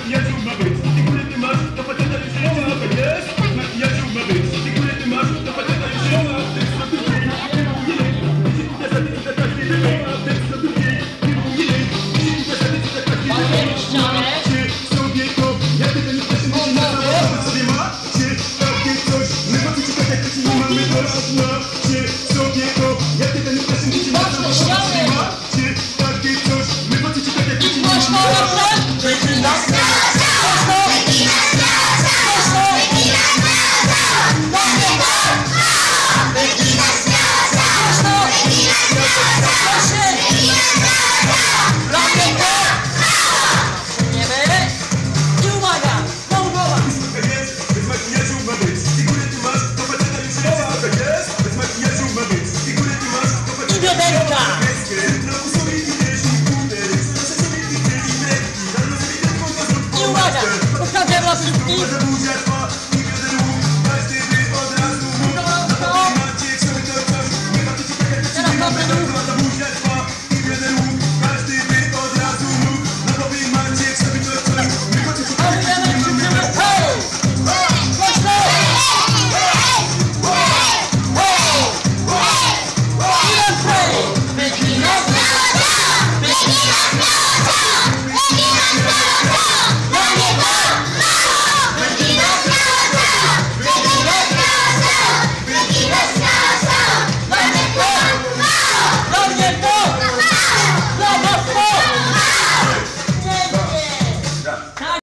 makijażu ma być. Figury ty masz, to faceta już nie ma, tak jest? Bez makijażu ma być. Figury ty masz, to faceta już nie ma. Ty co tu dzień, ty za każdy nie ma. Ty co tu dzień, ty za każdy nie ma. Czy sobie to, ja tego nie chcę się na sobie ma? Czy takie coś, my chodzi ci tak jak ci nie mamy dość, no. Czy sobie to, ja tego nie chcę się na sobie ma? Czy takie coś, my chodzi ci tak jak ci nie mamy dość. I uwaga! Pokażę was wszystkich!